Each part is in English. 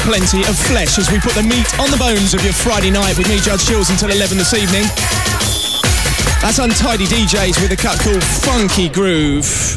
plenty of flesh as we put the meat on the bones of your Friday night with me, Judge Chills, until 11 this evening. That's Untidy DJs with a cut called Funky Groove.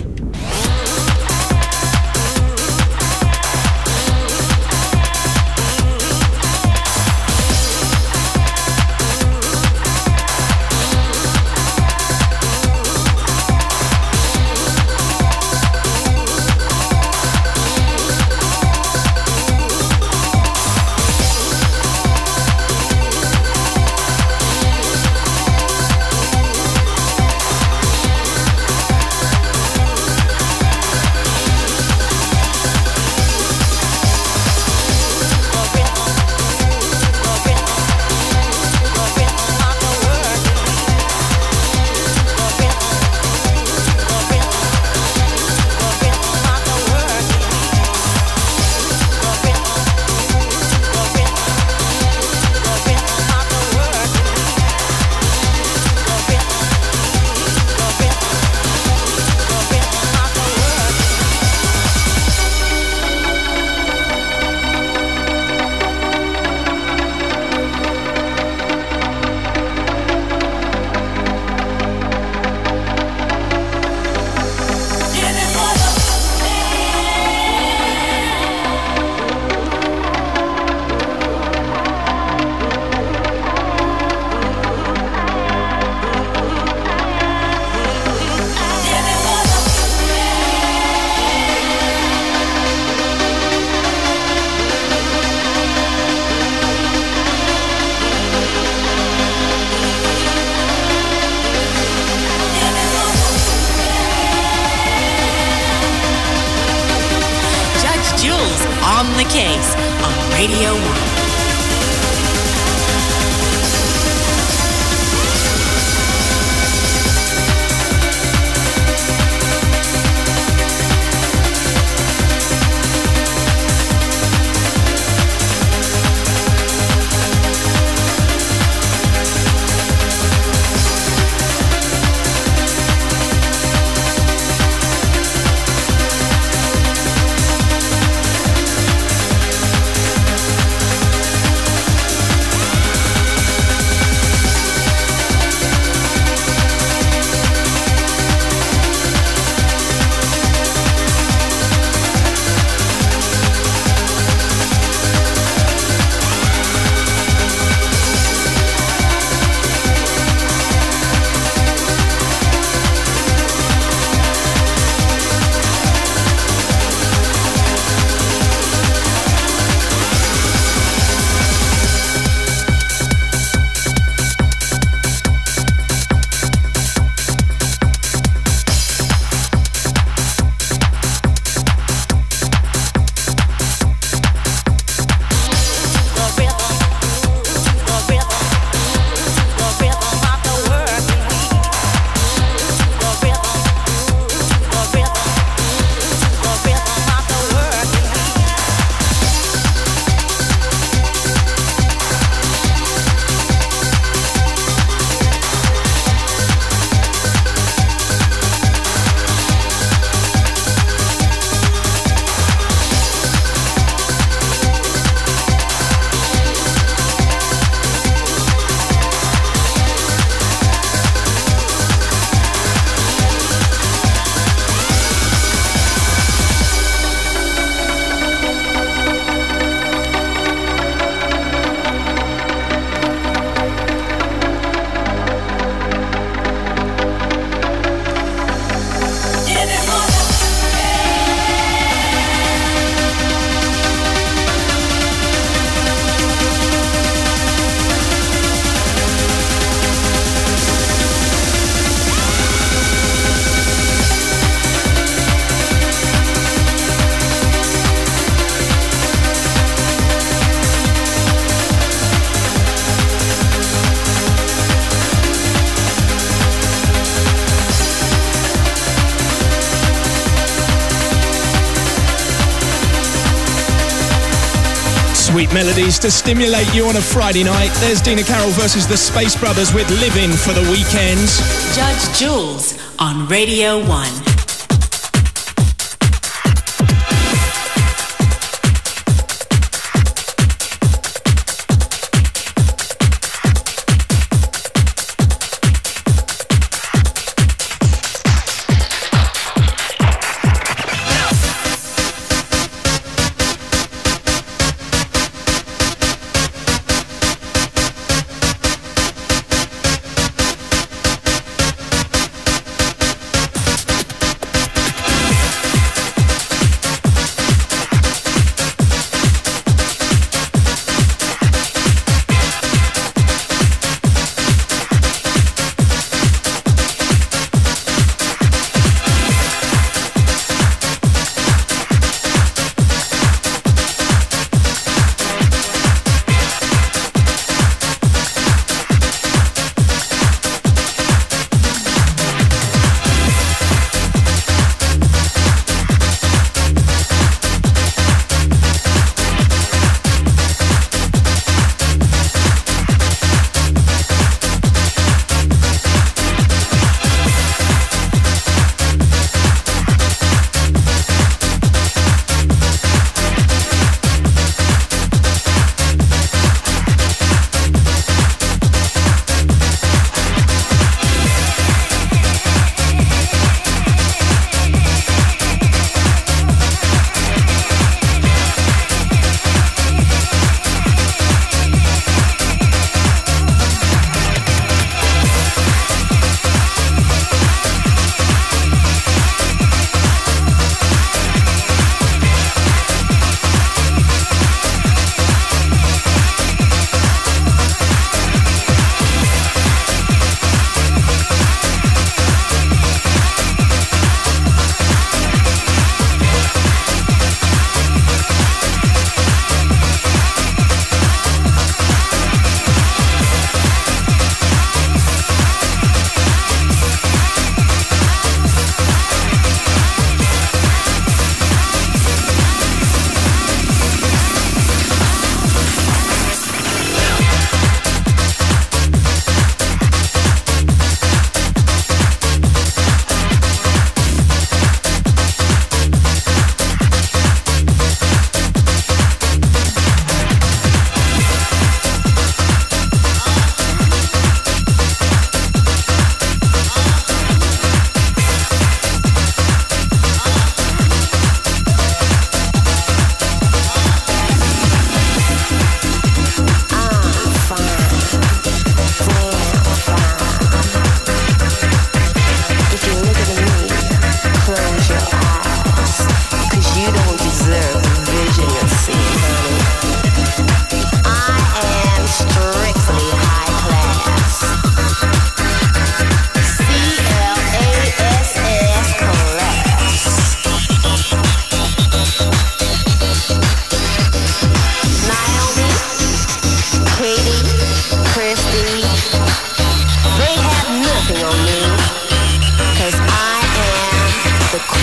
sweet melodies to stimulate you on a Friday night. There's Dina Carroll versus the Space Brothers with Living for the Weekend. Judge Jules on Radio 1.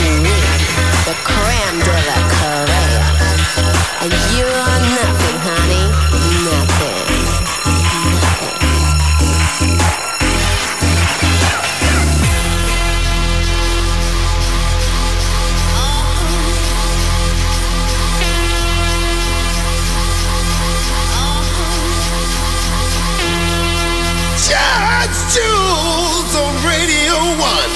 the creme de la Korea. And you are nothing, honey, nothing. Judge Jules on Radio 1.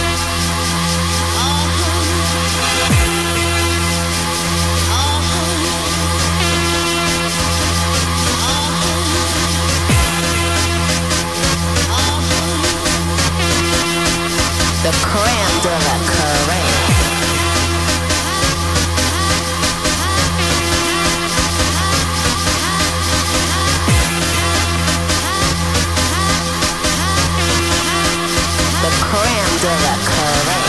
The creme de la Korea. The creme de la Korea.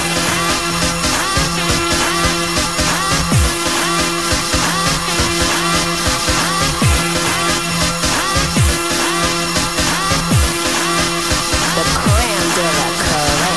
The creme de la Korea.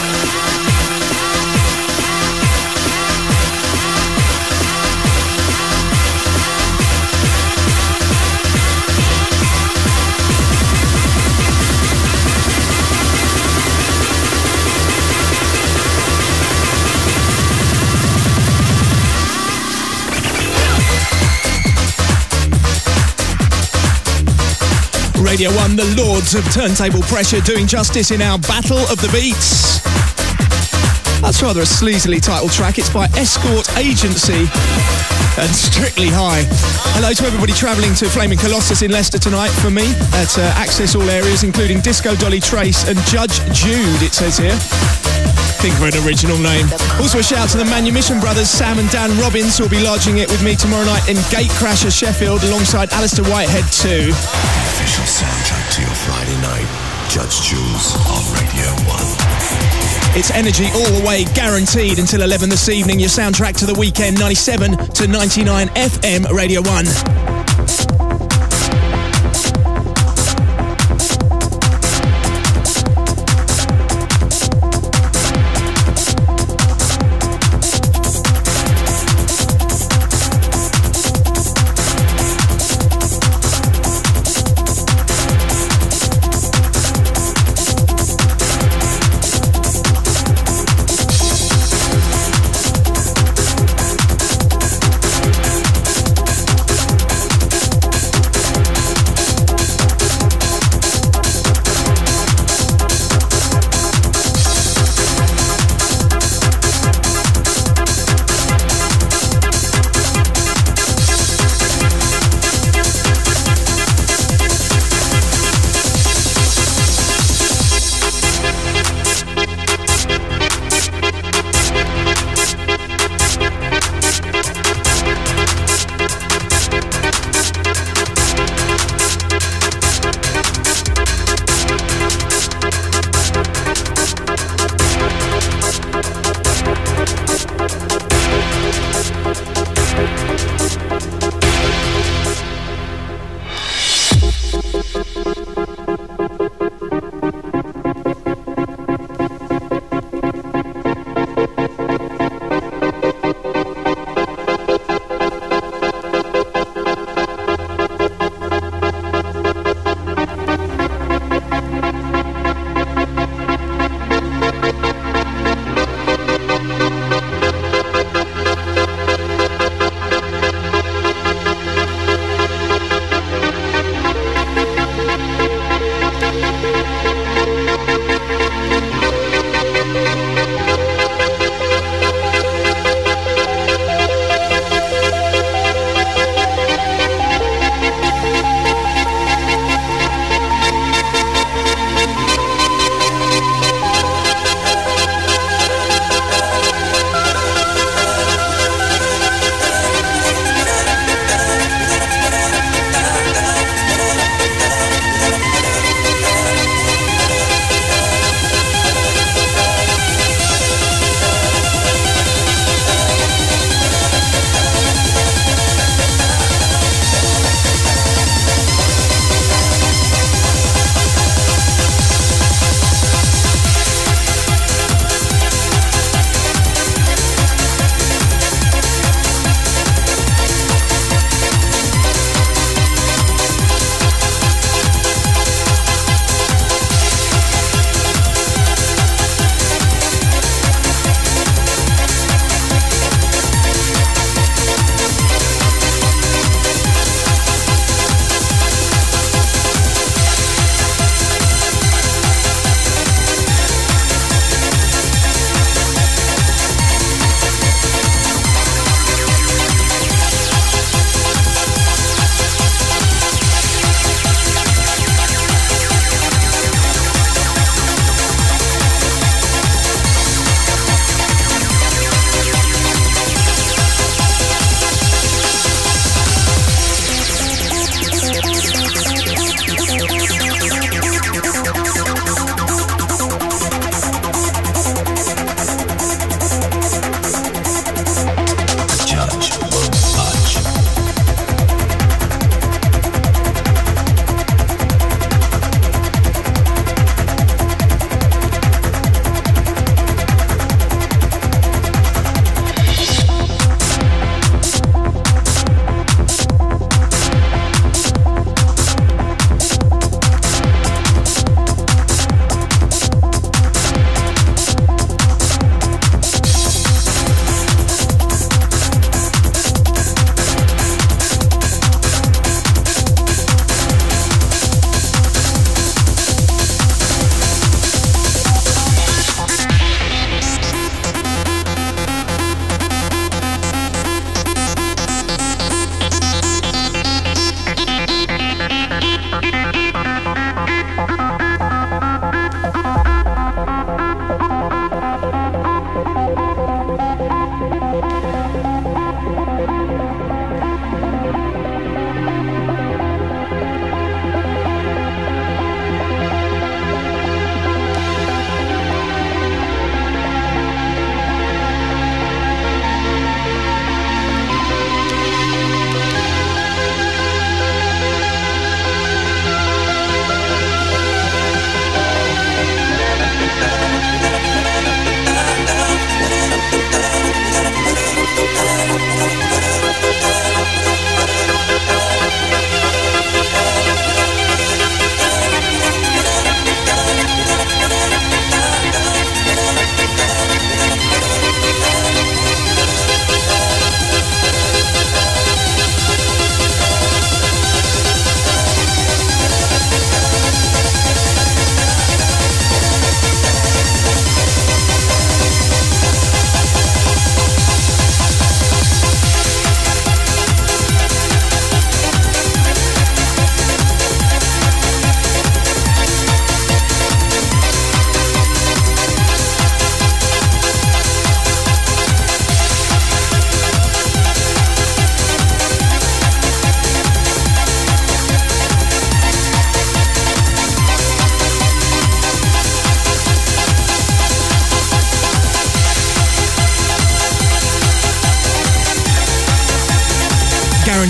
Radio 1, the lords of turntable pressure, doing justice in our Battle of the Beats. That's rather a sleazily titled track. It's by Escort Agency and Strictly High. Hello to everybody travelling to Flaming Colossus in Leicester tonight for me at access all areas, including Disco Dolly Trace and Judge Jude, it says here. Think of an original name. Also a shout to the Manumission brothers, Sam and Dan Robbins, who will be lodging it with me tomorrow night in Gatecrasher, Sheffield, alongside Alistair Whitehead too. Official soundtrack to your Friday night. Judge Jules on Radio 1. It's energy all the way, guaranteed until 11 this evening. Your soundtrack to the weekend, 97 to 99 FM Radio 1.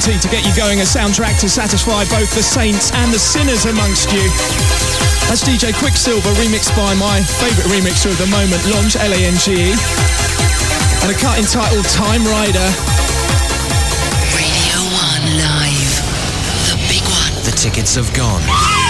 guaranteed to get you going, a soundtrack to satisfy both the saints and the sinners amongst you. That's DJ Quicksilver, remixed by my favourite remixer of the moment, Lange, L-A-N-G-E. And a cut entitled Time Rider. Radio 1 Live. The big one. The tickets have gone.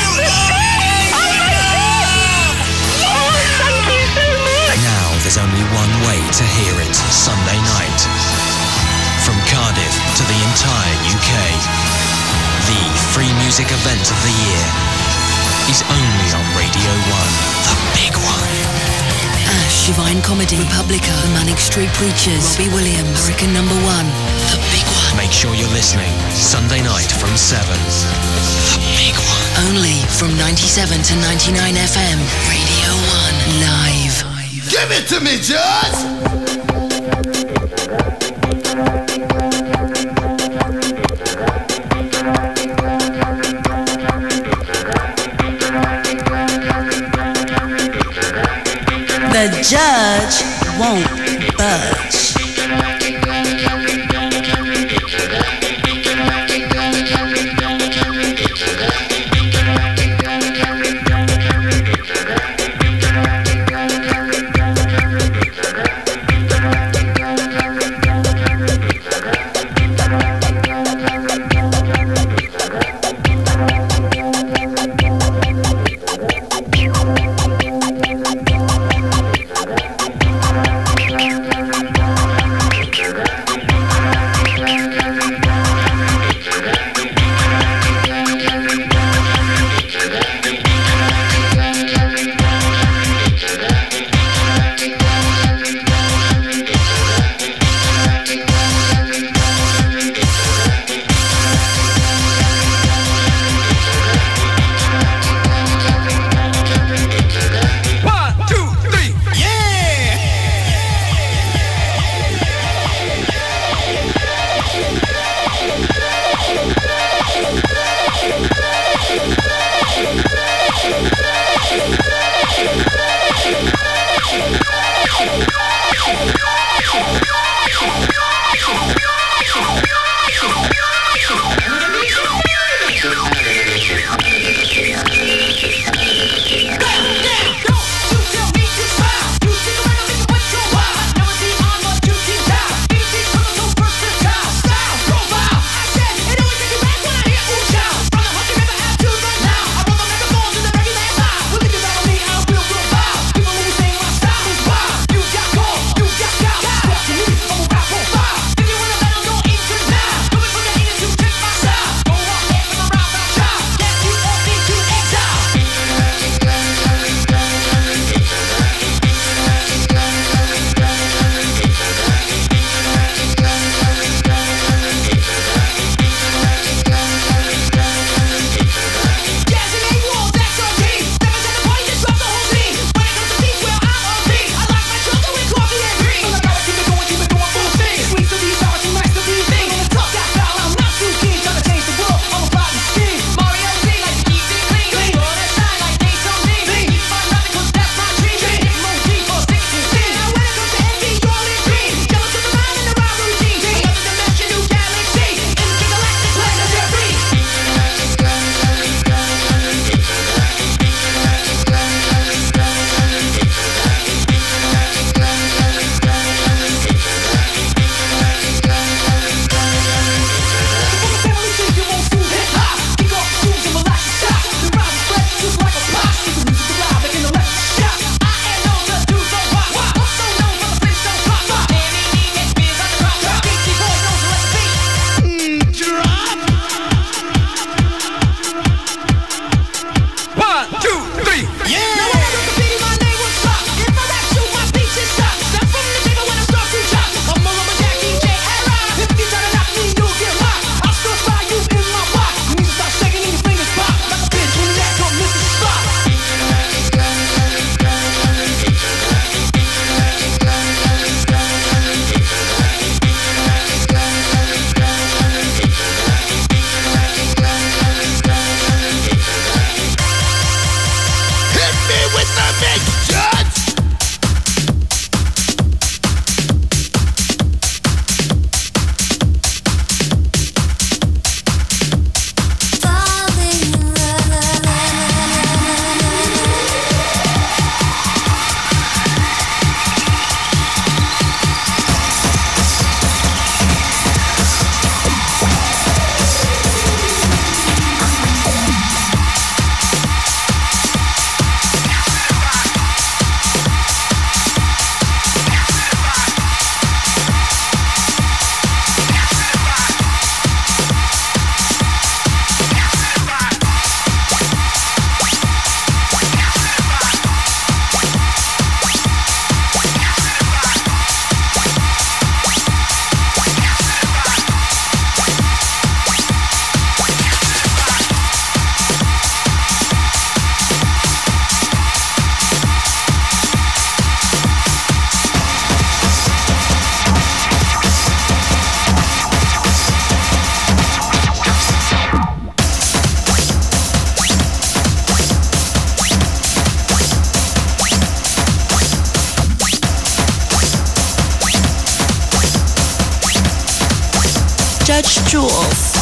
Now there's only one way to hear it. Sunday night. From Cardiff to the entire UK. The free music event of the year is only on Radio 1. The big one. Ash, Divine Comedy, Republica, The Manic Street Preachers, Robbie Williams, Hurricane Number 1. The big one. Make sure you're listening. Sunday night from 7. The big one. Only from 97 to 99 FM. Radio 1 Live. Give it to me, Judge! The judge won't budge. Judge Jules.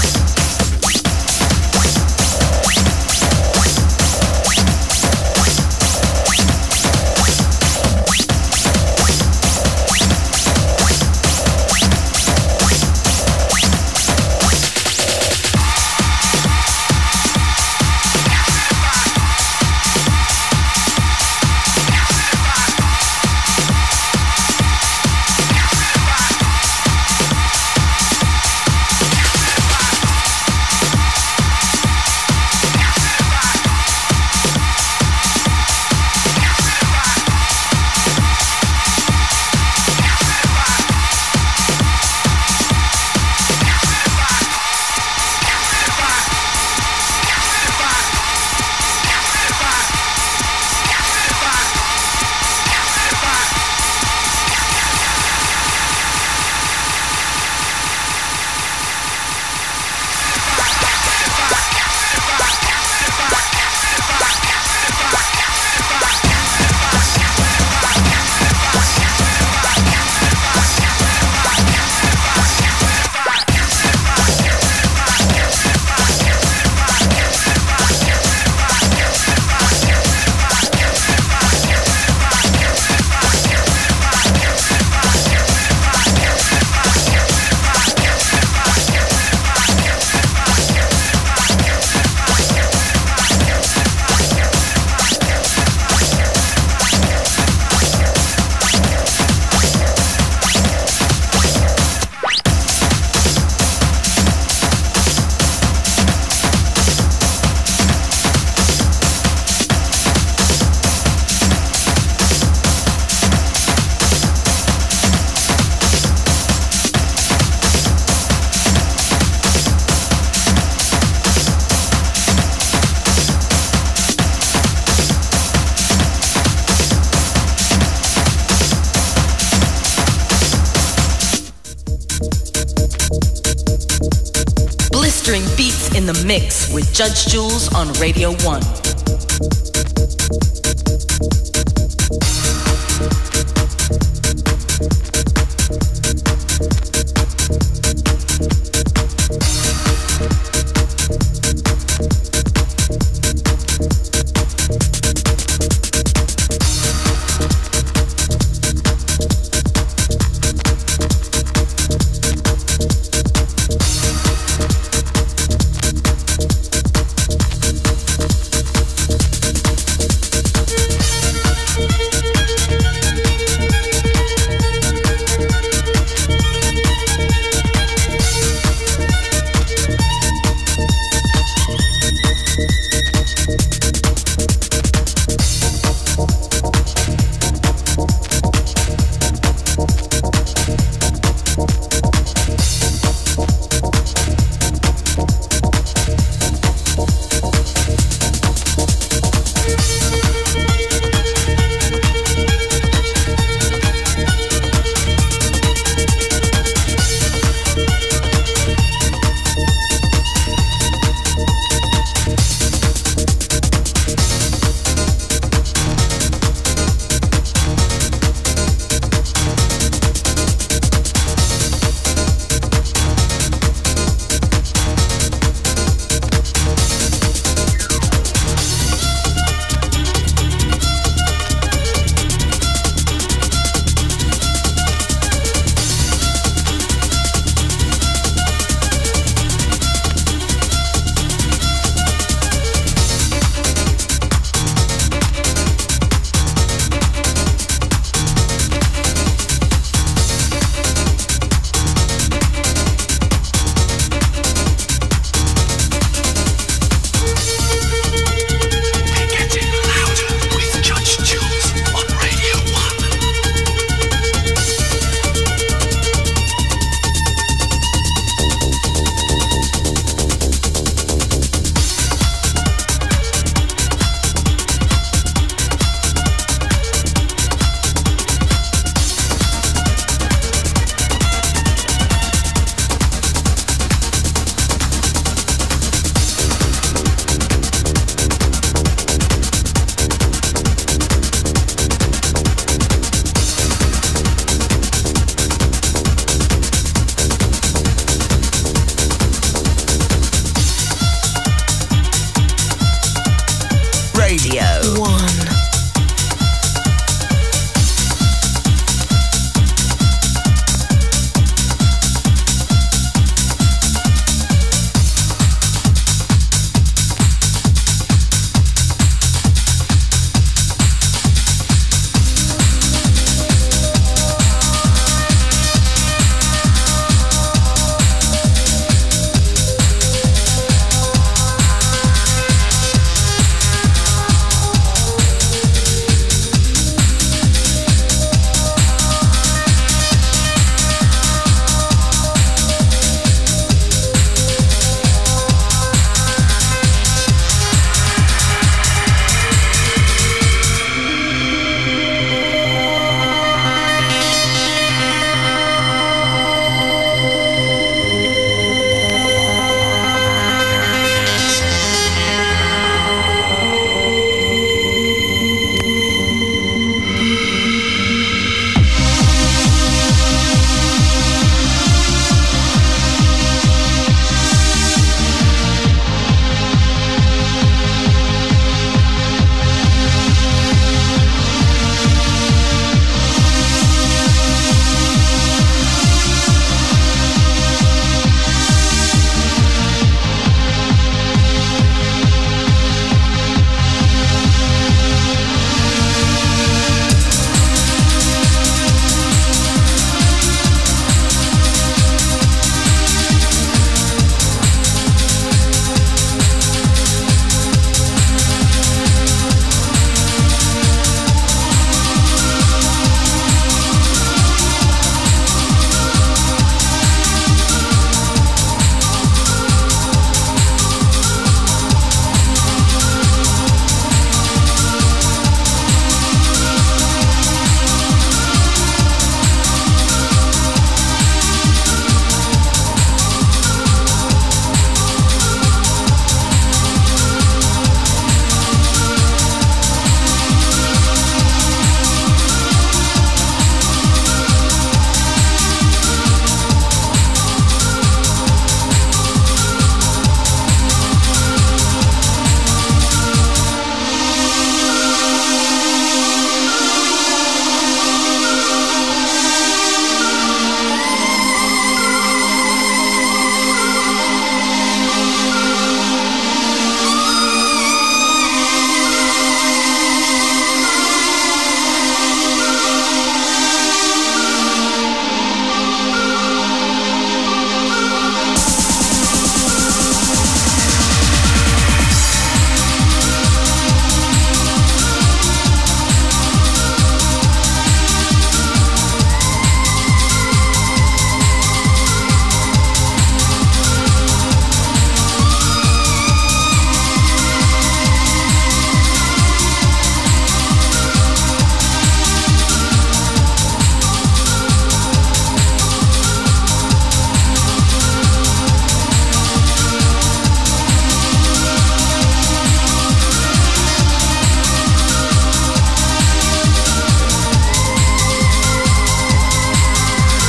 Beats in the mix with Judge Jules on Radio 1.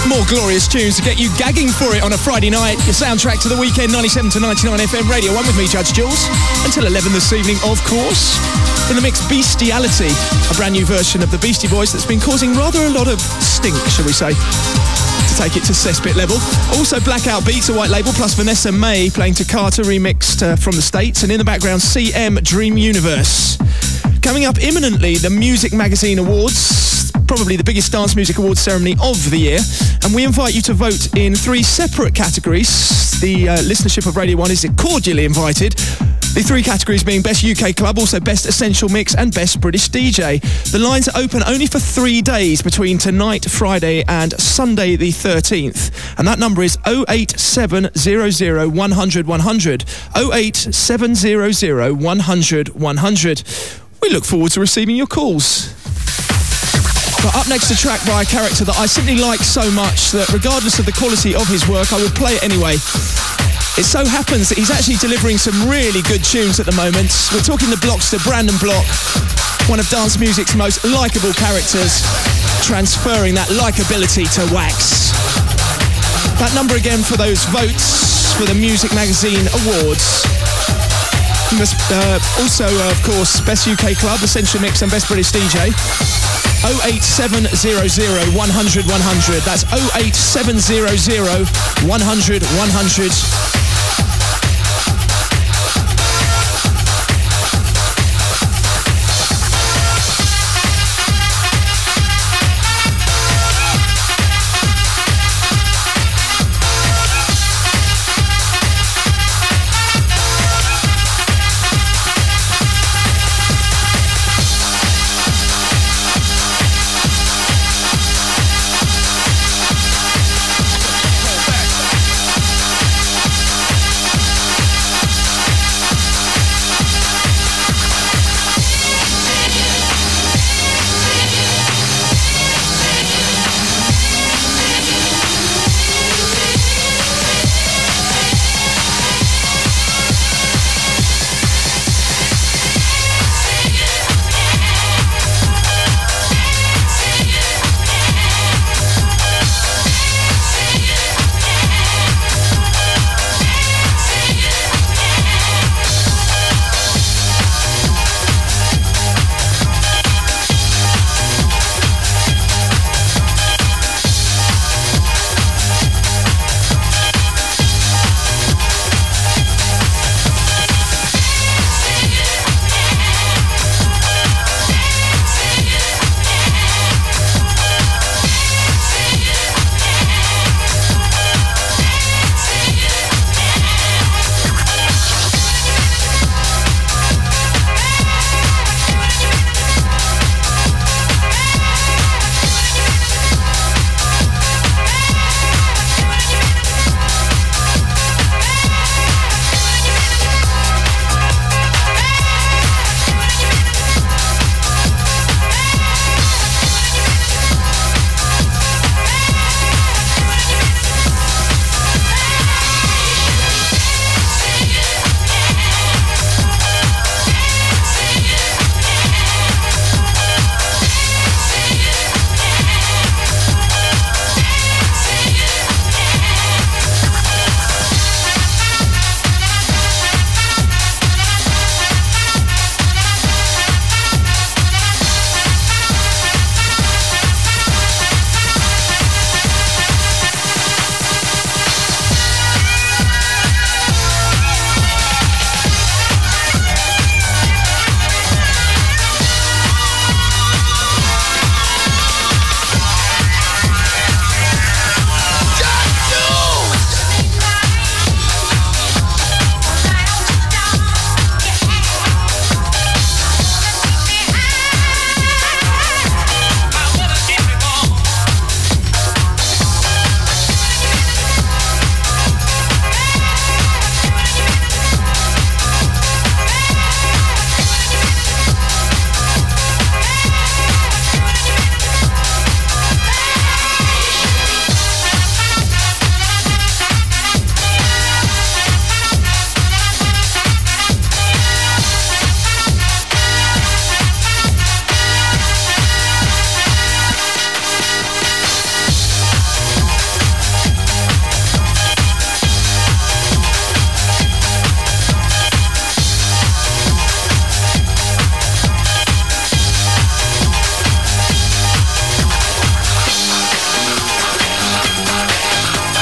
More glorious tunes to get you gagging for it on a Friday night. Your soundtrack to the weekend, 97 to 99 FM Radio 1 with me, Judge Jules. Until 11 this evening, of course. In the mix, Bestiality, a brand new version of the Beastie Boys that's been causing rather a lot of stink, shall we say, to take it to cesspit level. Also, Blackout Beats, a white label, plus Vanessa May playing Toccata remixed from the States. And in the background, CM Dream Universe. Coming up imminently, the Music Magazine Awards, probably the biggest dance music awards ceremony of the year. And we invite you to vote in 3 separate categories. The listenership of Radio 1 is cordially invited. The 3 categories being Best UK Club, also Best Essential Mix and Best British DJ. The lines are open only for 3 days between tonight, Friday and Sunday the 13th. And that number is 08700 100 100. 08700 100 100. We look forward to receiving your calls. But up next, a track by a character that I simply like so much that regardless of the quality of his work, I would play it anyway. It so happens that he's actually delivering some really good tunes at the moment. We're talking the Blockster, Brandon Block, one of dance music's most likeable characters, transferring that likability to wax. That number again for those votes for the Music Magazine Awards. You must also, of course, Best UK Club, Essential Mix and Best British DJ. 08700 100 100. That's 08700 100 100.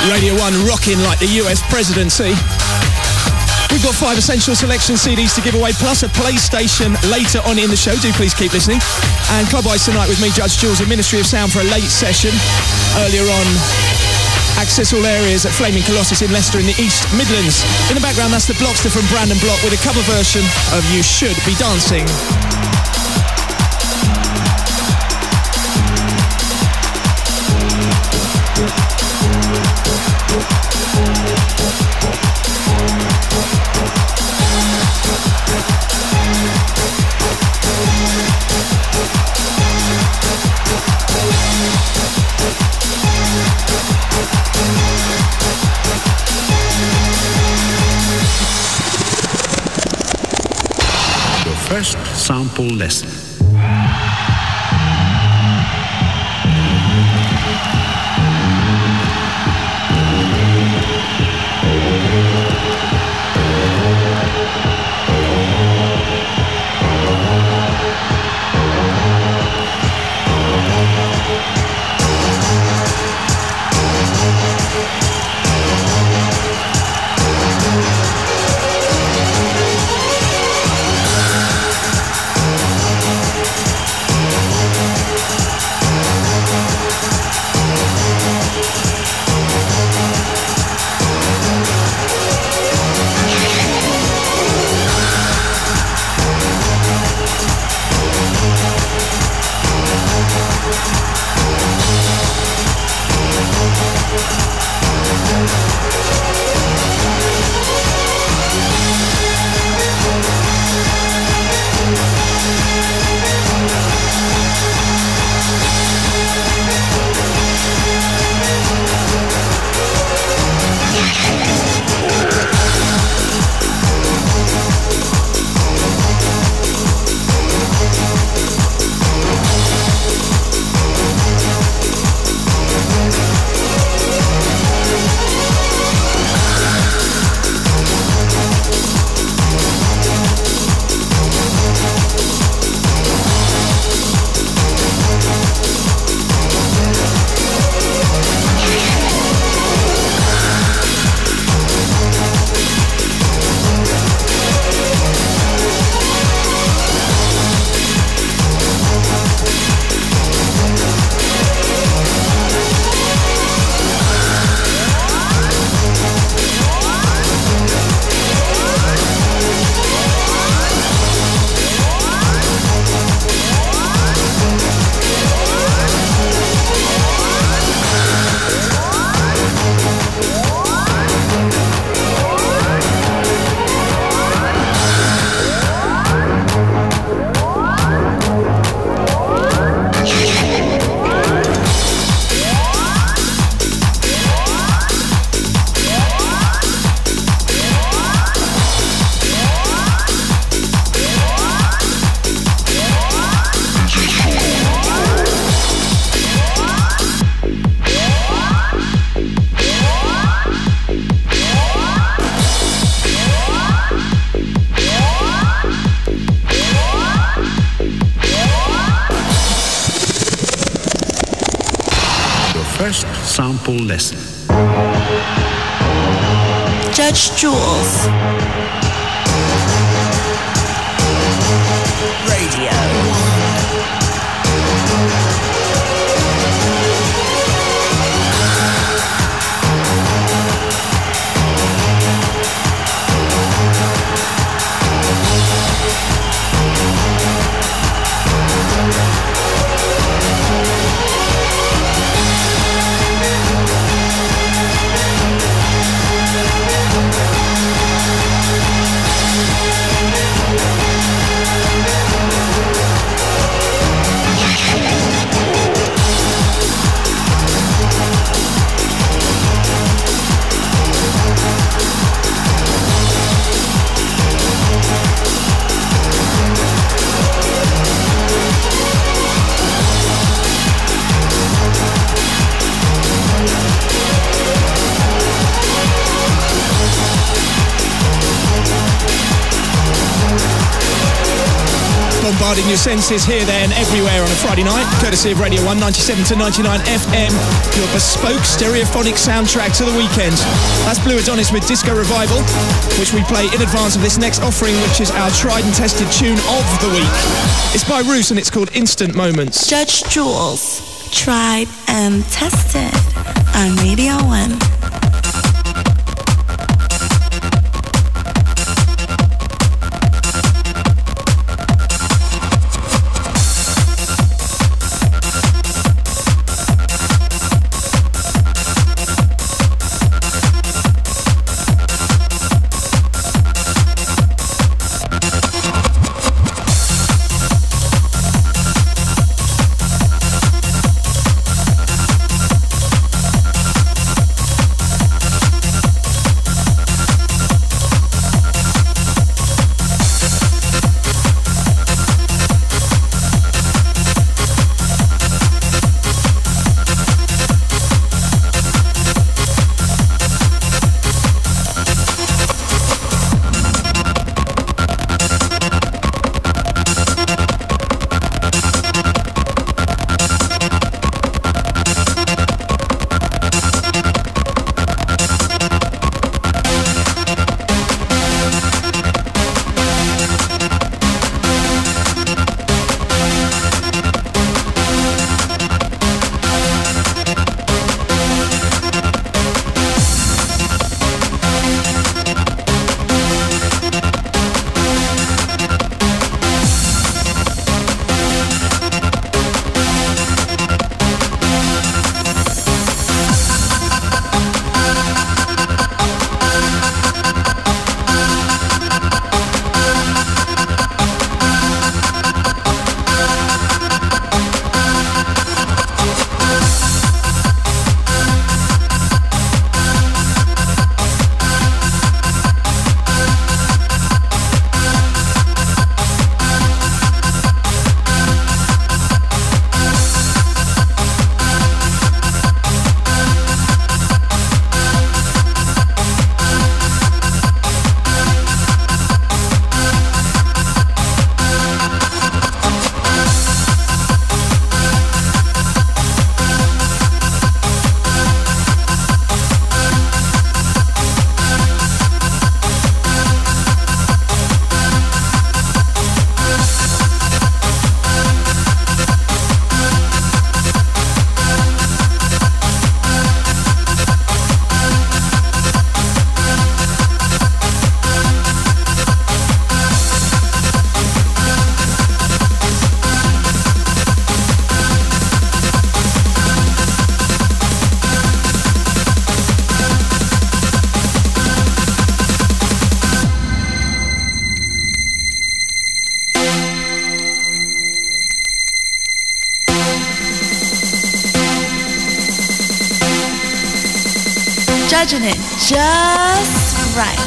Radio 1 rocking like the US presidency. We've got 5 Essential Selection CDs to give away, plus a PlayStation later on in the show. Do please keep listening. And Club Ice tonight with me, Judge Jules, in Ministry of Sound for a late session. Earlier on, access all areas at Flaming Colossus in Leicester in the East Midlands. In the background, that's the Blockster from Brandon Block with a cover version of You Should Be Dancing. First sample lesson. Sample lesson. Judge Jules. Radio 1. bombarding your senses here, there and everywhere on a Friday night, courtesy of Radio 1, 97 to 99 FM, your bespoke stereophonic soundtrack to the weekend. That's Blue Adonis with Disco Revival, which we play in advance of this next offering, which is our tried and tested tune of the week. It's by Roos and it's called Instant Moments. Judge Jules, tried and tested on Radio 1. Judging it just right.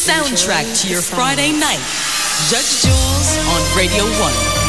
soundtrack to your Friday night. Judge Jules on Radio 1.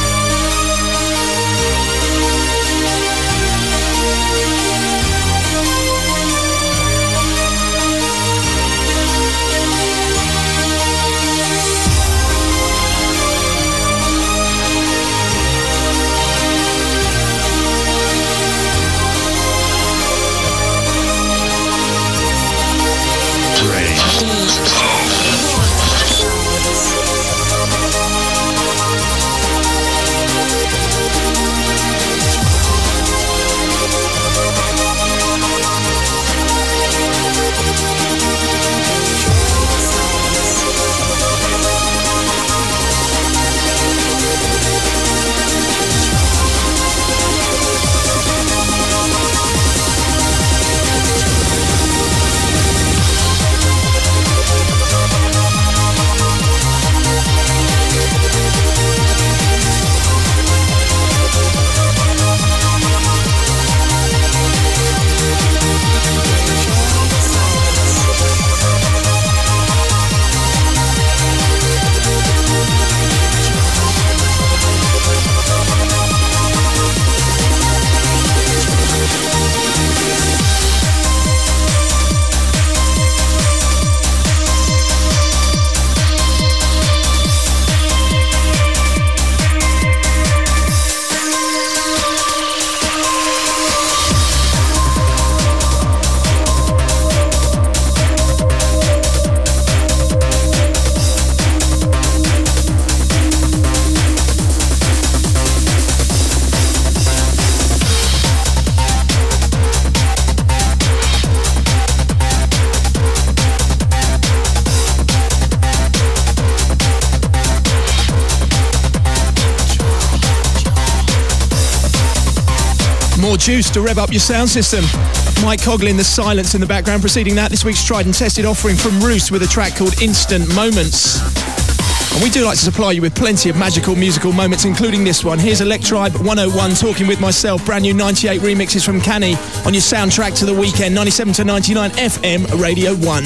More juice to rev up your sound system. Mike Coglin, The Silence in the background. Preceding that, this week's tried and tested offering from Roost with a track called Instant Moments. And we do like to supply you with plenty of magical musical moments, including this one. Here's Electribe 101 talking with myself. Brand new 98 remixes from Canny on your soundtrack to the weekend. 97 to 99 FM Radio 1.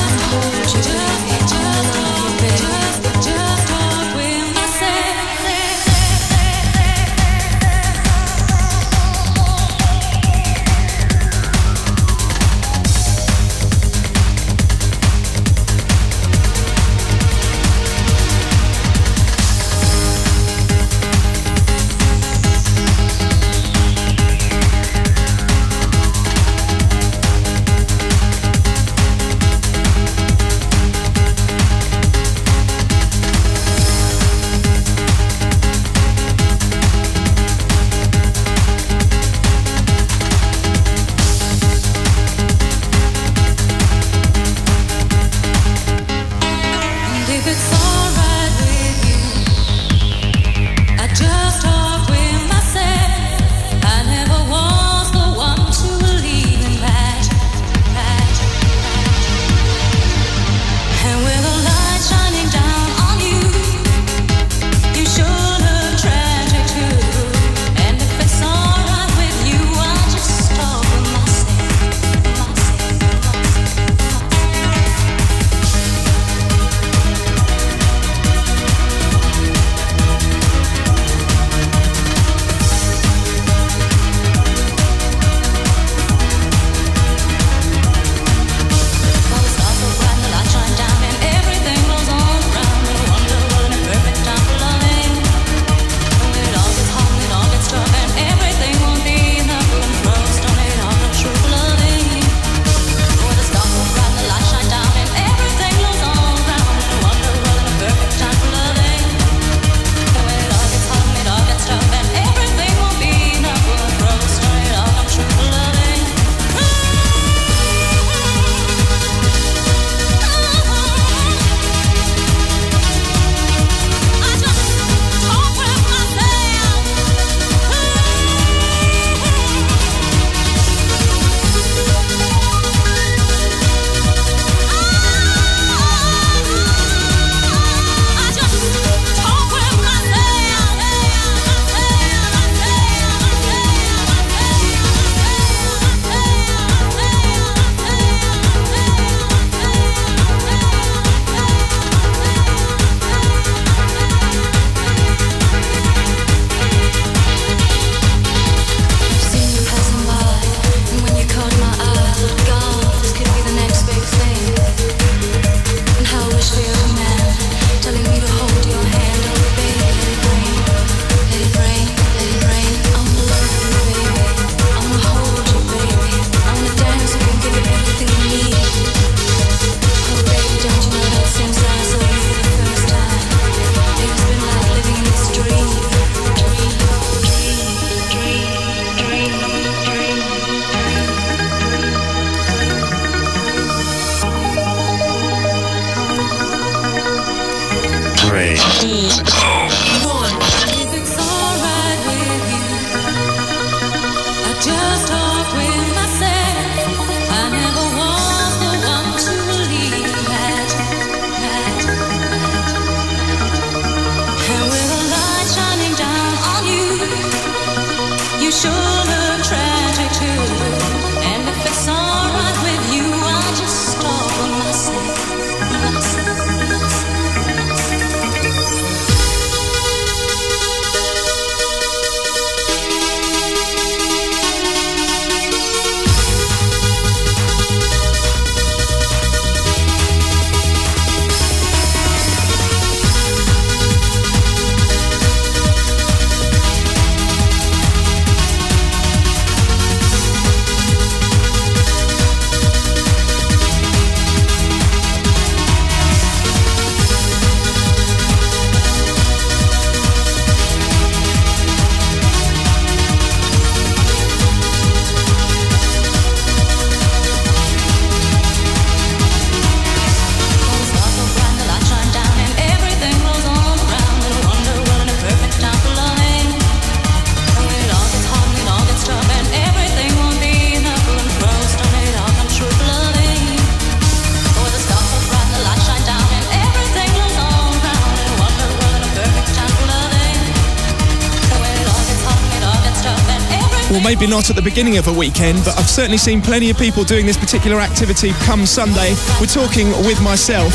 Just Well, maybe not at the beginning of a weekend, but I've certainly seen plenty of people doing this particular activity come Sunday. We're talking with myself.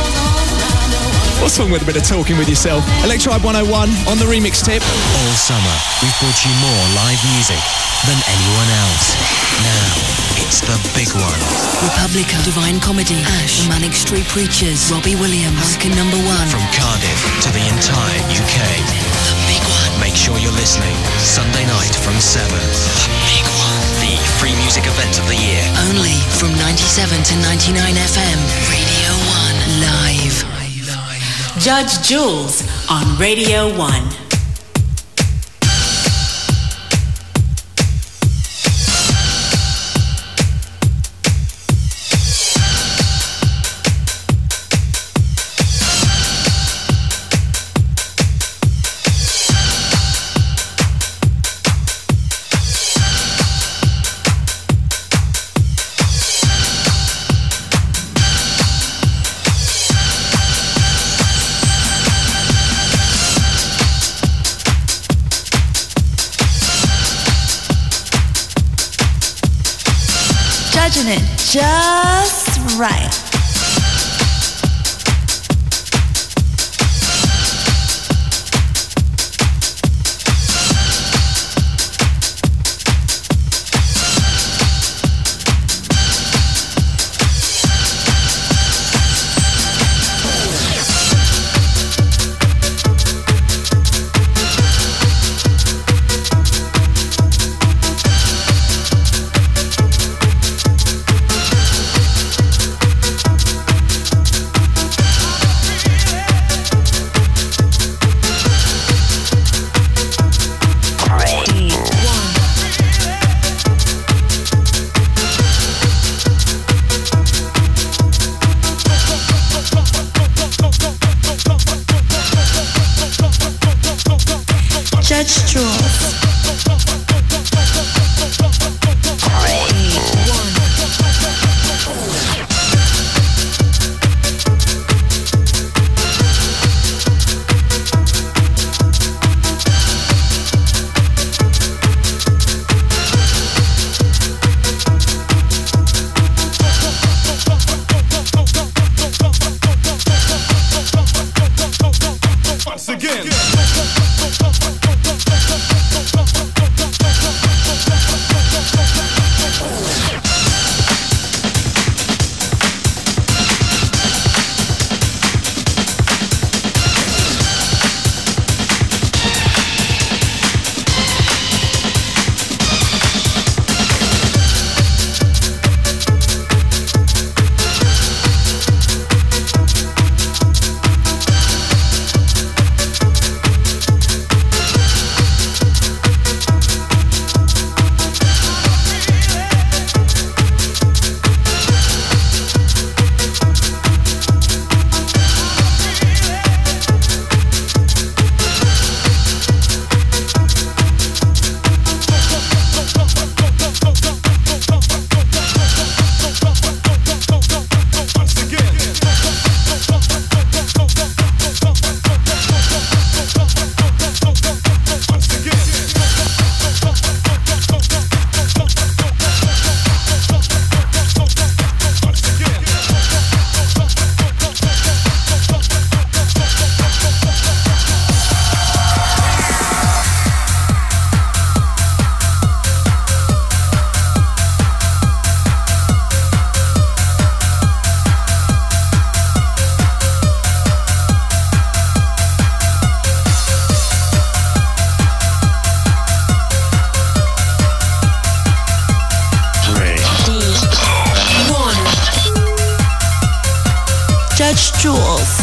What's wrong with a bit of talking with yourself? Electribe 101 on the remix tip. All summer, we've brought you more live music than anyone else. Now, it's the big one. Republica, Divine Comedy, Ash, The Manic Street Preachers, Robbie Williams, American #1. From Cardiff to the entire UK. The big one. Make sure you're listening. Sunday night from 7. The big one. The free music event of the year. Only from 97 to 99 FM. Radio 1 Live. Judge Jules on Radio 1. Judging it just right. Judge Jules.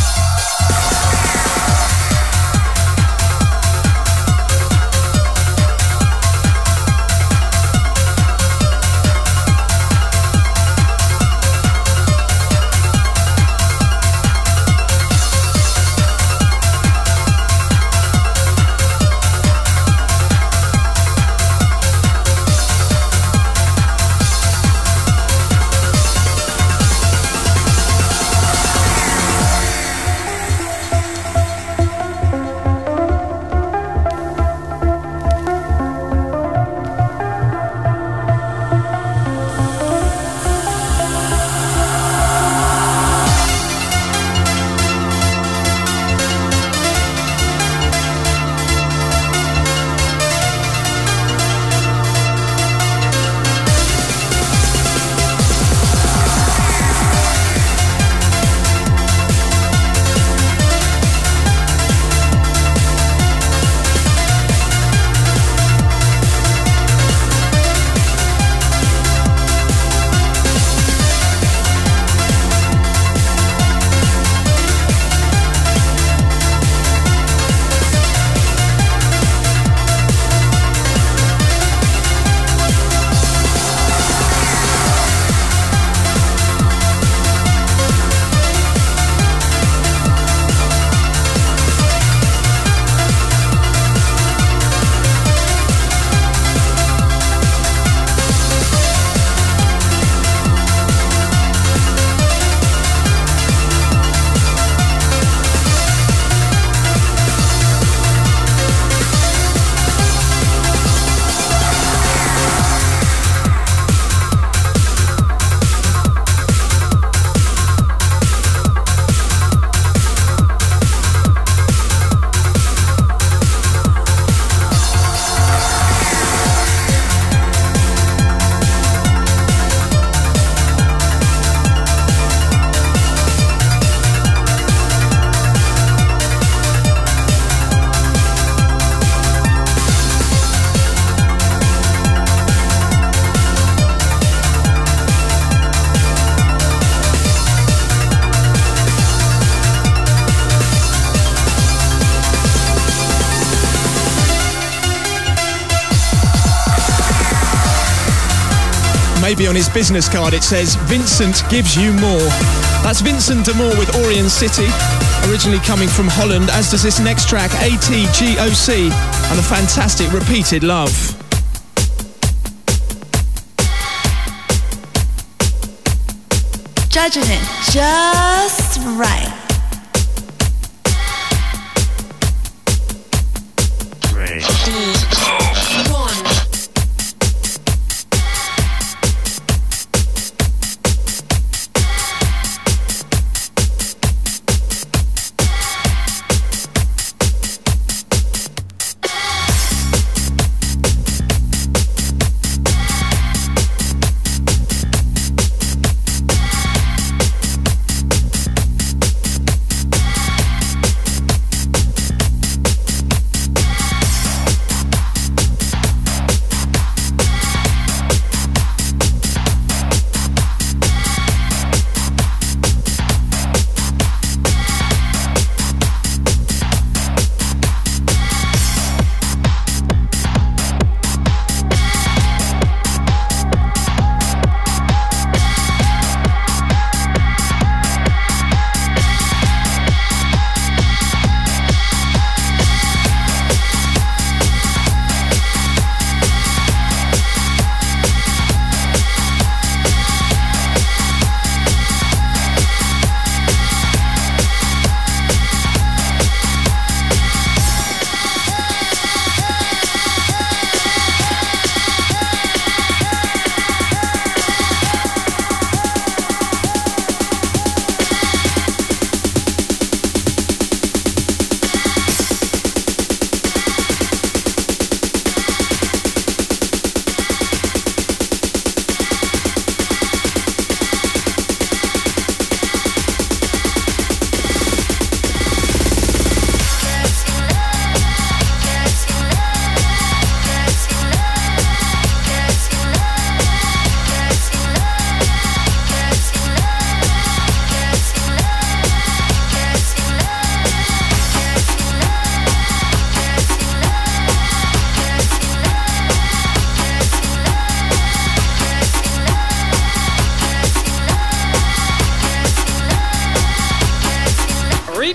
Maybe on his business card it says, Vincent gives you more. That's Vincent de Moor with Orion City, originally coming from Holland, as does this next track, ATGOC, and the fantastic Repeated Love. Judging it just right.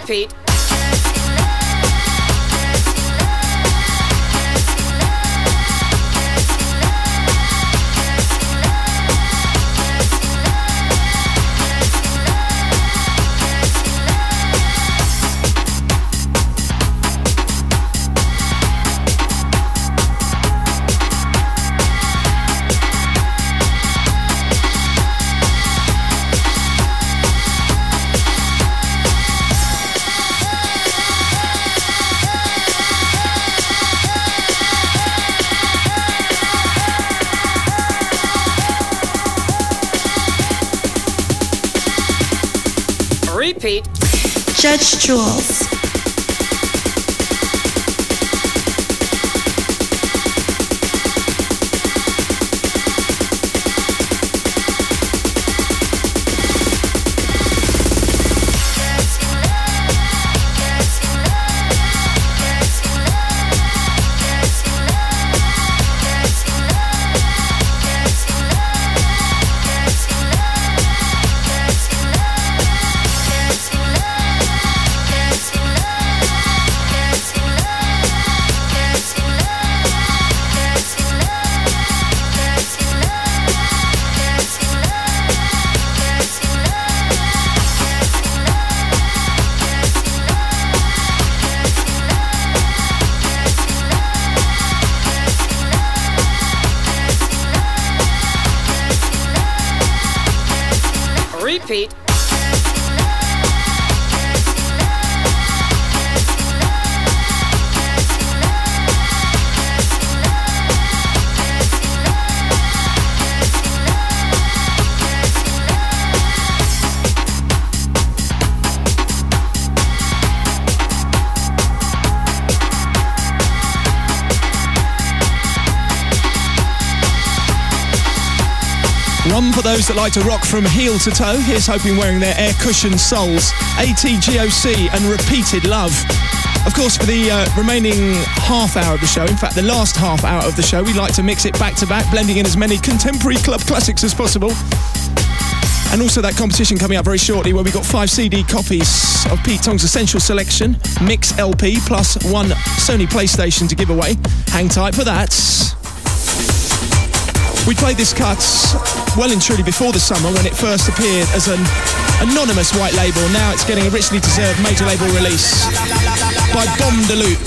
Repeat. Repeat. Judge Jules. Repeat. One for those that like to rock from heel to toe. Here's hoping wearing their air-cushioned soles. ATGOC and Repeated Love. Of course, for the remaining half hour of the show, in fact, the last half hour of the show, we like to mix it back-to-back, blending in as many contemporary club classics as possible. And also that competition coming up very shortly where we've got 5 CD copies of Pete Tong's Essential Selection, Mix LP, plus 1 Sony PlayStation to give away. Hang tight for that. We played this cut well and truly before the summer when it first appeared as an anonymous white label. Now it's getting a richly deserved major label release by Bomb de Loop.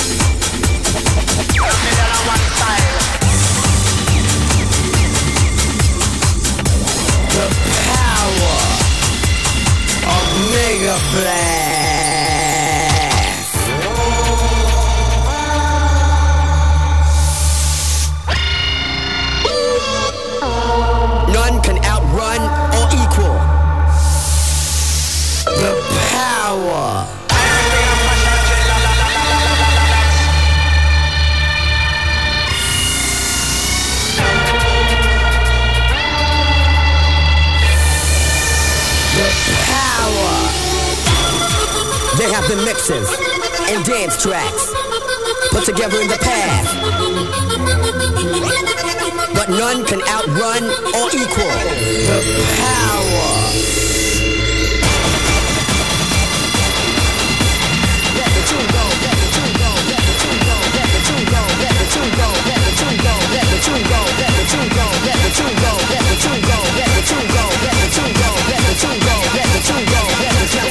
The power of Mega Blast. None can outrun or equal the power. They have the mixes and dance tracks put together in the past, but none can outrun or equal the power. Let the tune go, let the tune go, let the tune go, let the tune go, let the tune go, let the tune go, let the tune go, let the tune go, let the tune go, let the tune go, let the tune go, let the tune go, let the tune go, let the tune go, let the tune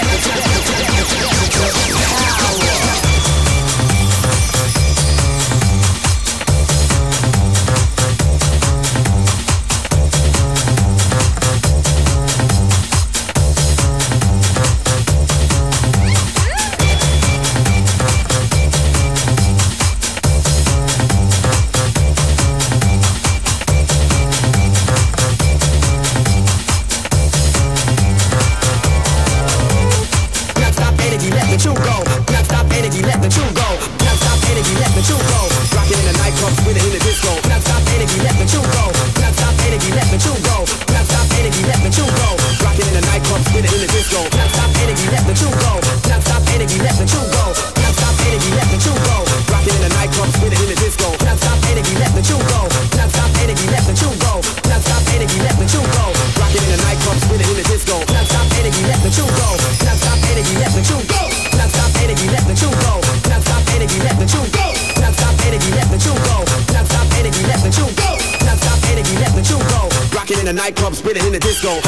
in the nightclub, spit it in the disco.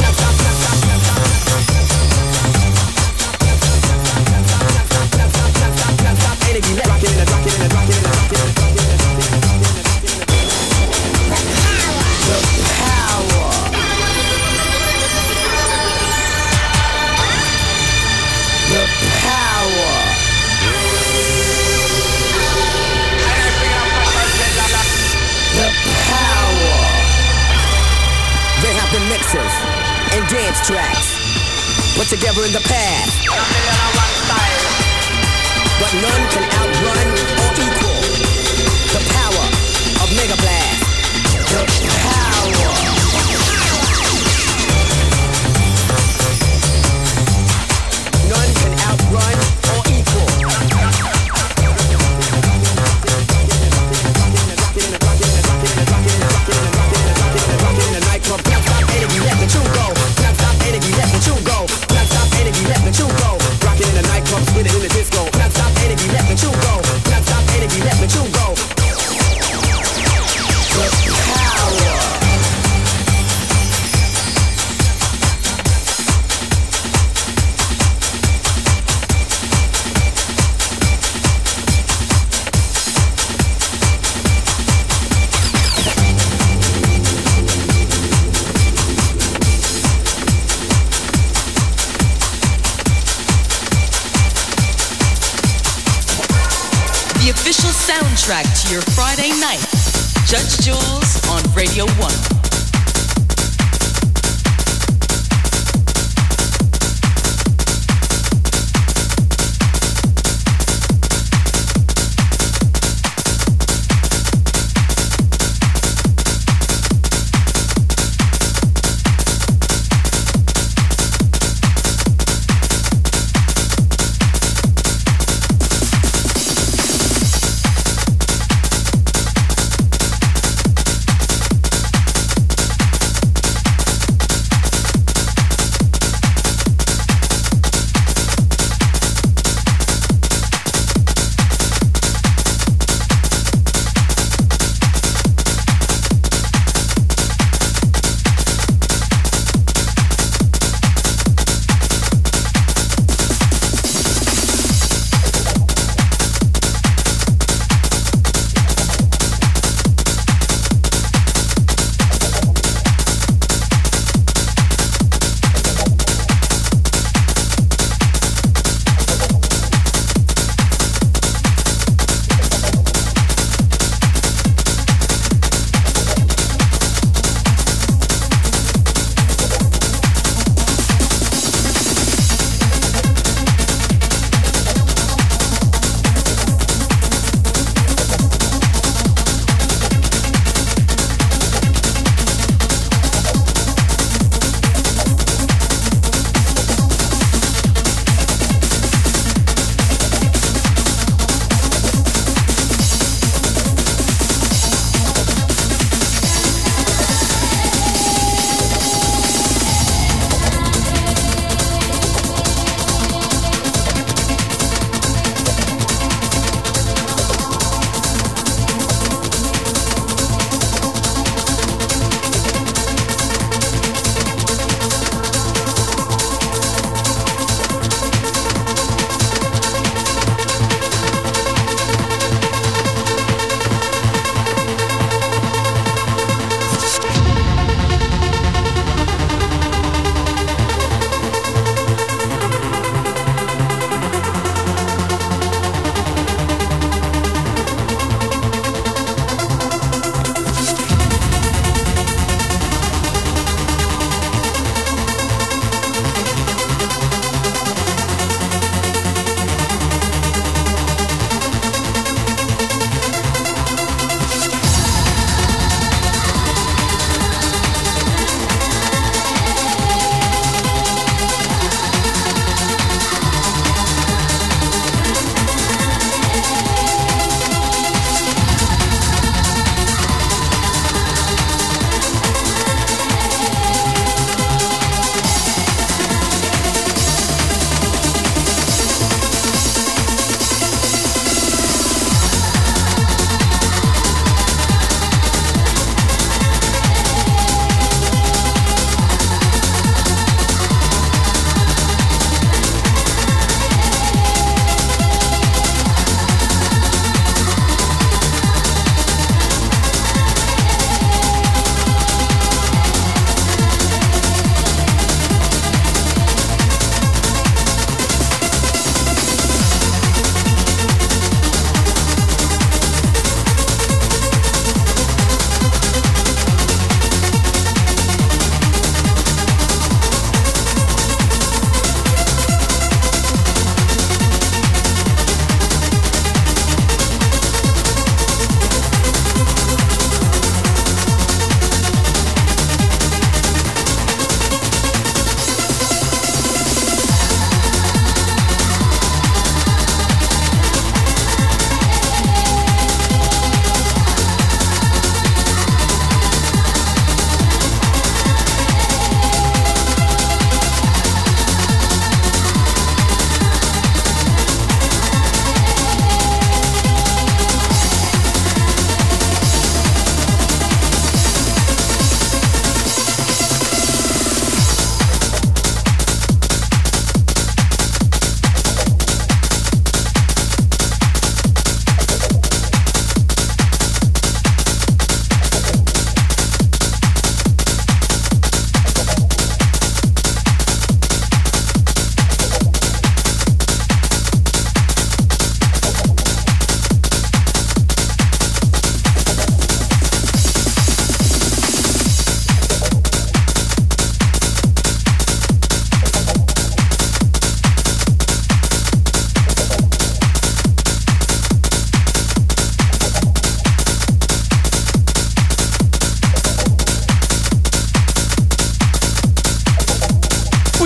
Energy, rock it in the, rock it in the, rock it in the, rock it in the, rock it in the. Mixes and dance tracks put together in the past, but none can outrun or equal the power of Mega Blast. The power. None can outrun or equal. Energy, let the tune go. Non-stop energy, let the tune go. Non-stop energy, let the tune go. Rock it in the nightclub, spit it in the disco. Non-stop energy, let the tune go. Non-stop energy, let the tune go. Soundtrack to your Friday night. Judge Jules on Radio 1.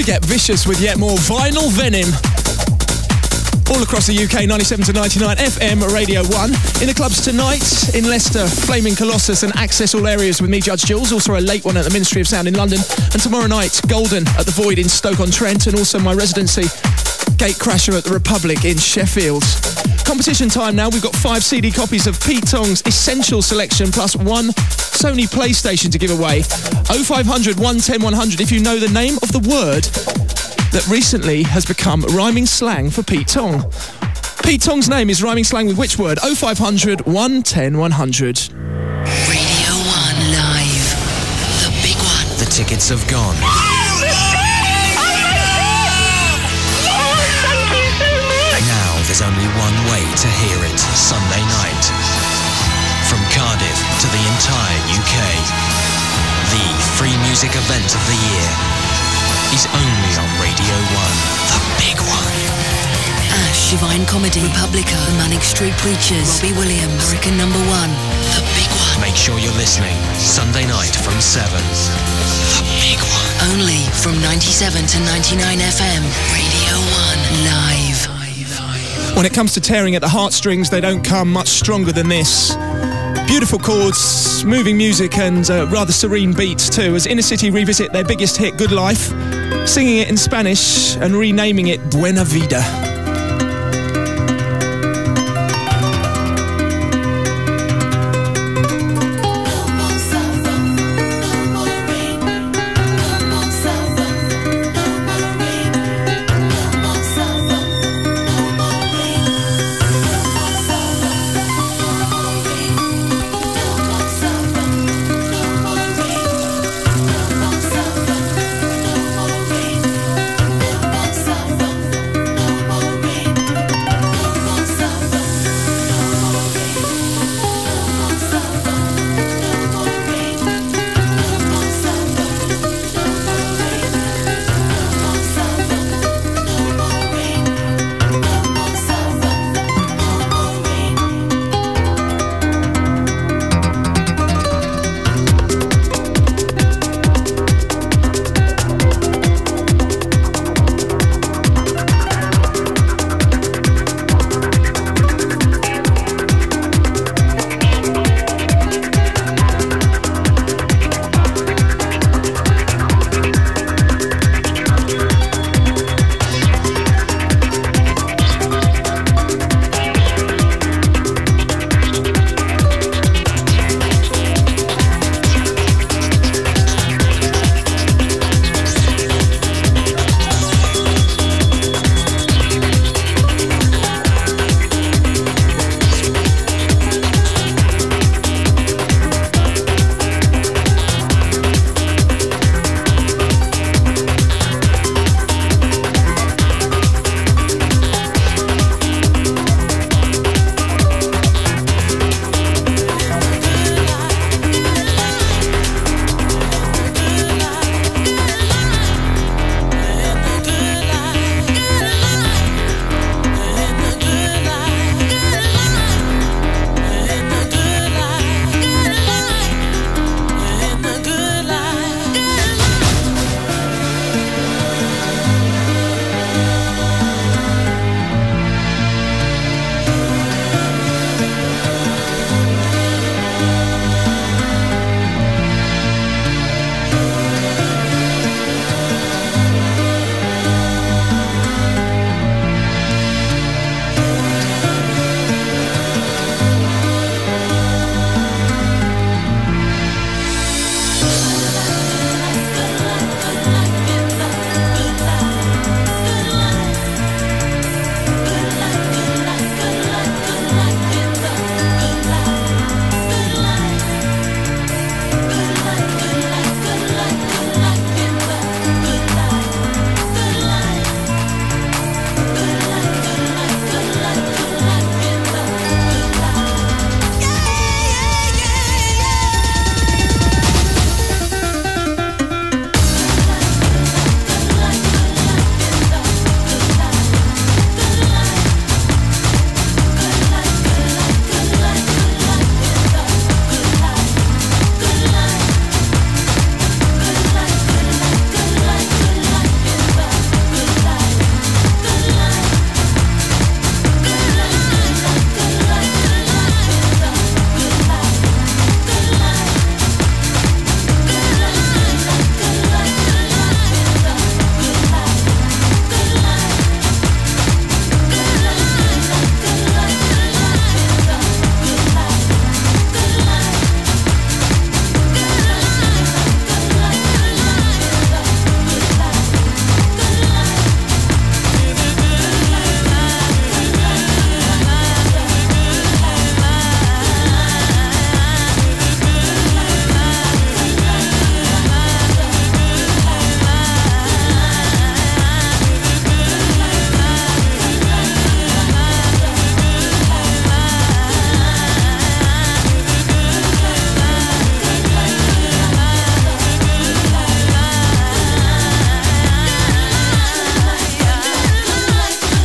We get vicious with yet more Vinyl Venom. All across the UK, 97 to 99 FM, Radio 1. In the clubs tonight, in Leicester, Flaming Colossus and Access All Areas with me, Judge Jules. Also a late one at the Ministry of Sound in London. And tomorrow night, Golden at the Void in Stoke-on-Trent. And also my residency, Gatecrasher at the Republic in Sheffield. Competition time now. We've got 5 CD copies of Pete Tong's Essential Selection plus 1 Sony PlayStation to give away. 0500 110 100 if you know the name of the word that recently has become rhyming slang for Pete Tong. Pete Tong's name is rhyming slang with which word? 0500 110 100. Radio 1 Live. The big one. The tickets have gone. Now there's only one way to hear it Sunday night. From Cardiff to the entire UK, the free music event of the year is only on Radio 1. The big one. Ash, Divine Comedy, Republica, The Manic Street Preachers, Robbie Williams, American number 1. The big one. Make sure you're listening Sunday night from 7. The big one. Only from 97 to 99 FM. Radio 1 Live. When it comes to tearing at the heartstrings, they don't come much stronger than this. Beautiful chords, moving music and rather serene beats too, as Inner City revisit their biggest hit, Good Life, singing it in Spanish and renaming it Buena Vida.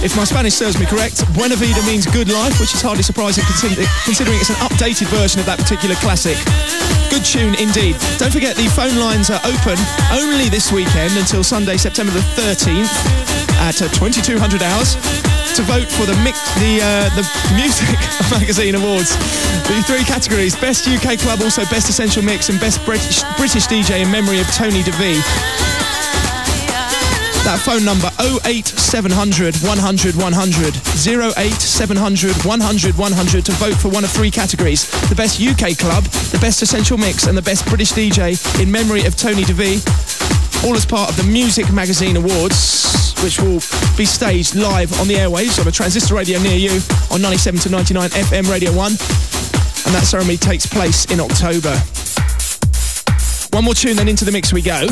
If my Spanish serves me correct, Buena Vida means good life, which is hardly surprising considering it's an updated version of that particular classic. Good tune indeed. Don't forget the phone lines are open only this weekend until Sunday, September the 13th at 2200 hours to vote for the Music Magazine Awards. The three categories: Best UK Club, also Best Essential Mix, and Best British DJ in memory of Tony DeVee. That phone number 08700 100 100 08700 100 100 to vote for one of three categories: the Best UK Club, the Best Essential Mix, and the Best British DJ in memory of Tony DeVee. All as part of the Music Magazine Awards, which will be staged live on the airwaves on a transistor radio near you on 97 to 99 FM Radio 1. And that ceremony takes place in October. One more tune, then into the mix we go.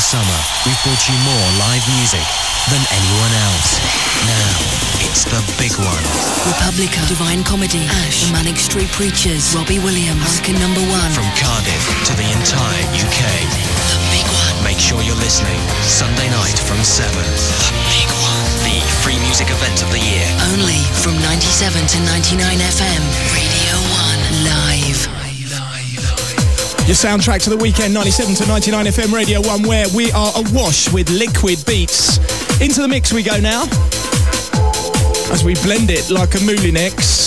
summer, we've brought you more live music than anyone else. Now, it's the big one. Republica, Divine Comedy, Ash, The Manic Street Preachers, Robbie Williams, American number one. From Cardiff to the entire UK. The big one. Make sure you're listening Sunday night from 7. The big one. The free music event of the year. Only from 97 to 99 FM. Radio 1 Live. Your soundtrack to the weekend, 97 to 99 FM Radio 1, where we are awash with liquid beats. Into the mix we go now, as we blend it like a Moulinex.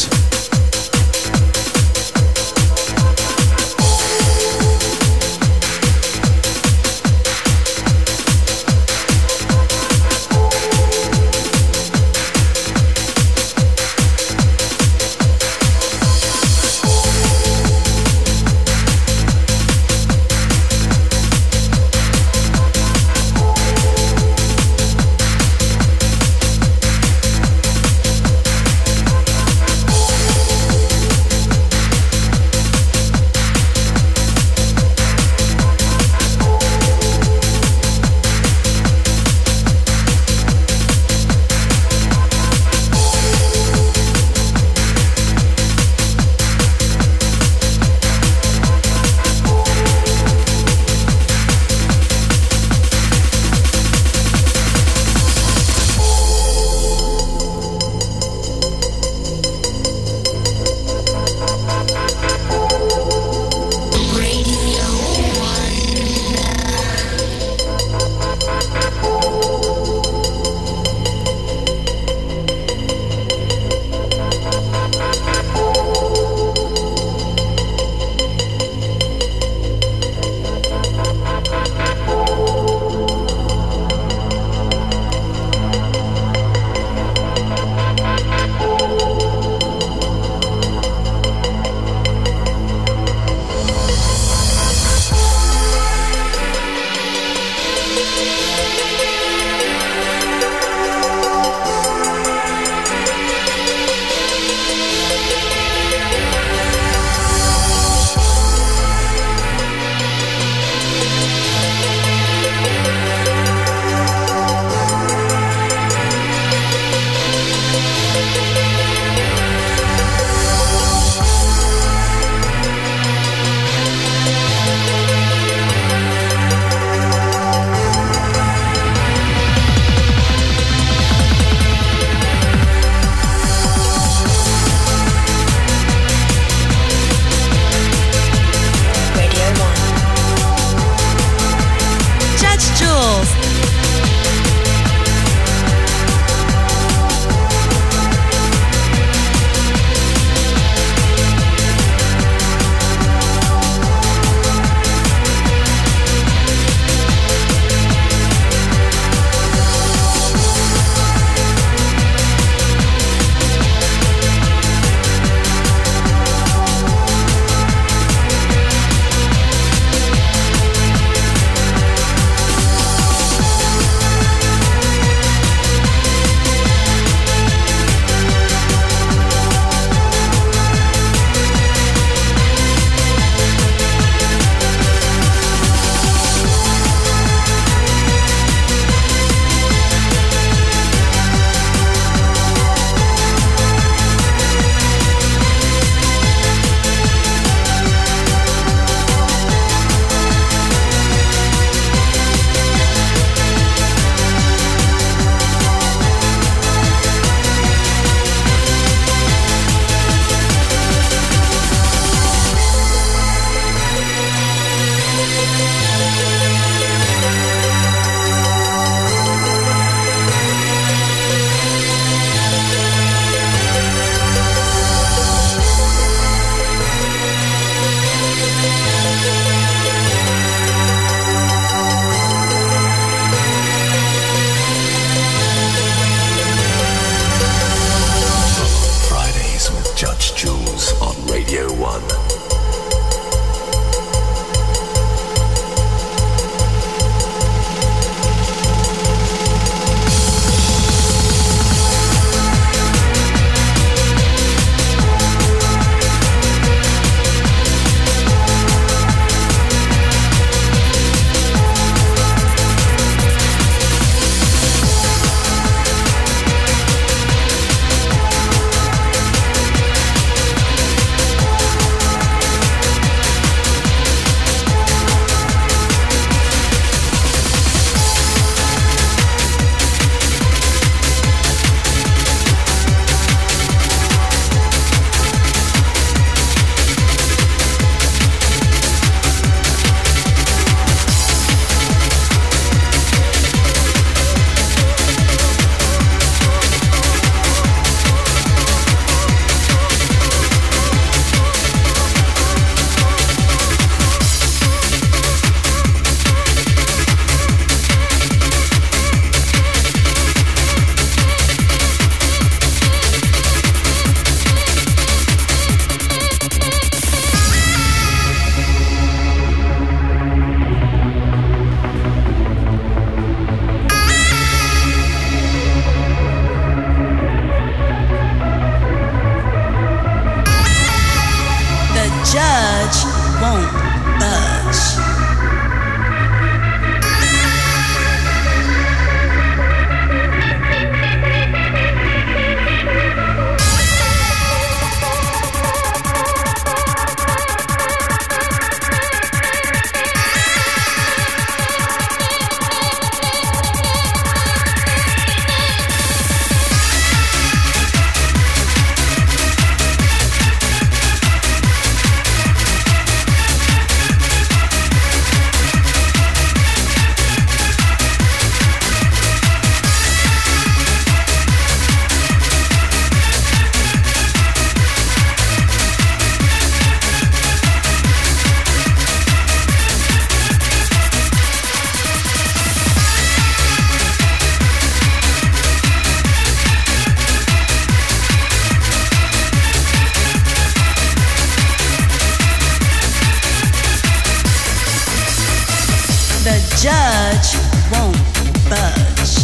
judge won't budge.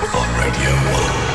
on Radio 1.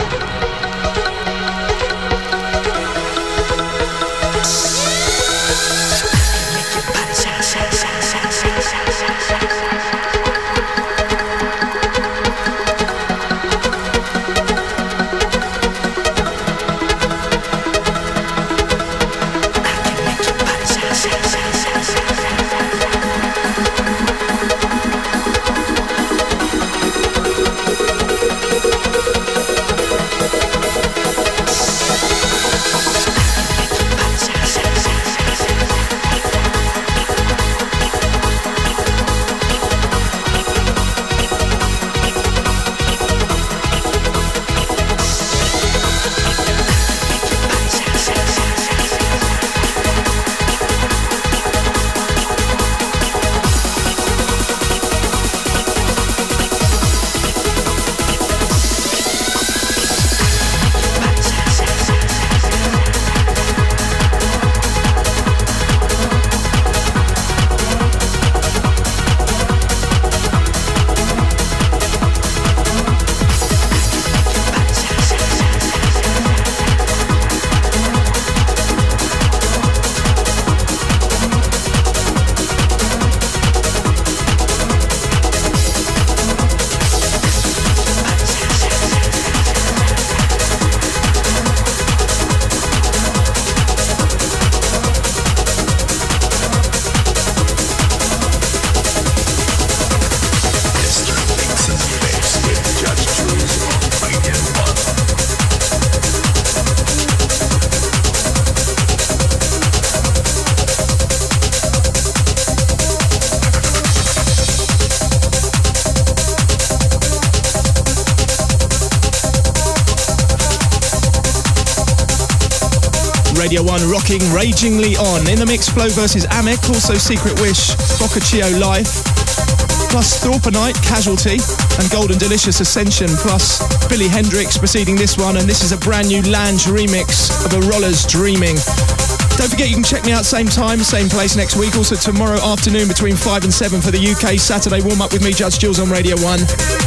Radio 1 rocking ragingly on. In the mix, Flow versus Amek, also Secret Wish, Boccaccio Life, plus Thorpenite, Casualty, and Golden Delicious Ascension, plus Billy Hendrix preceding this one, and this is a brand new Lange remix of Arolla's Dreaming. Don't forget you can check me out same time, same place next week. Also tomorrow afternoon between 5 and 7 for the UK Saturday warm-up with me, Judge Jules, on Radio 1.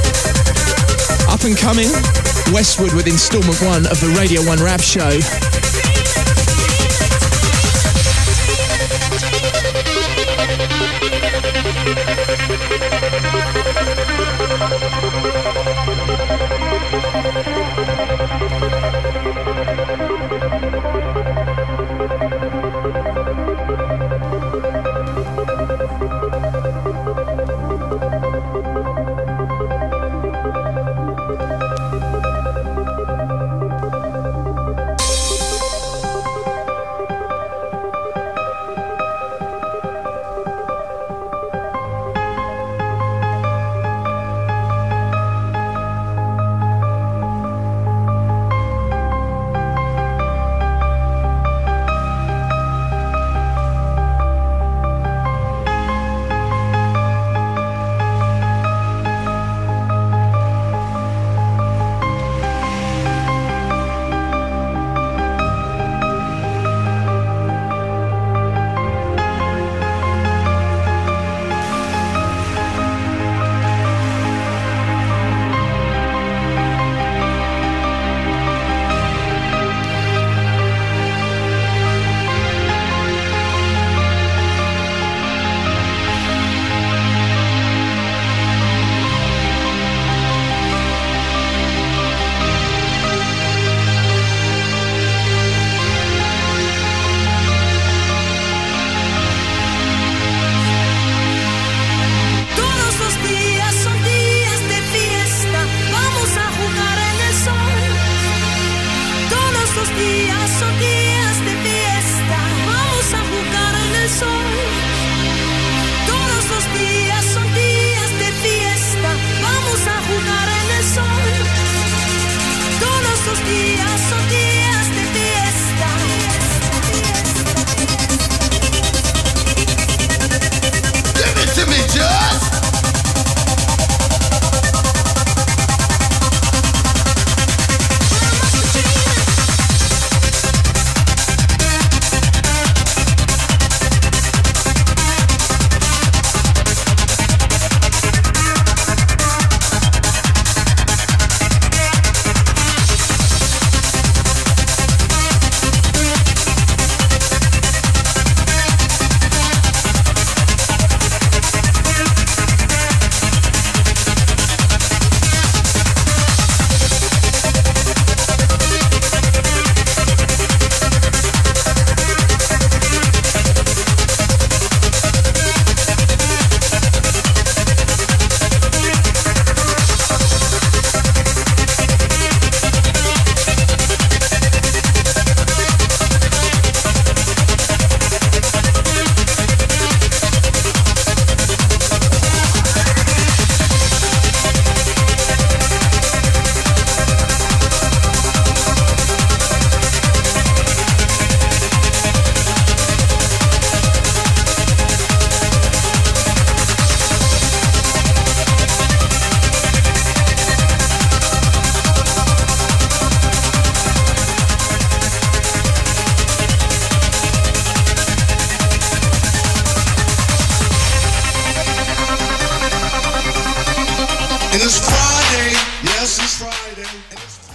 Up and coming, Westwood with instalment 1 of the Radio 1 Rap Show. And it's Friday. Yes, it's Friday.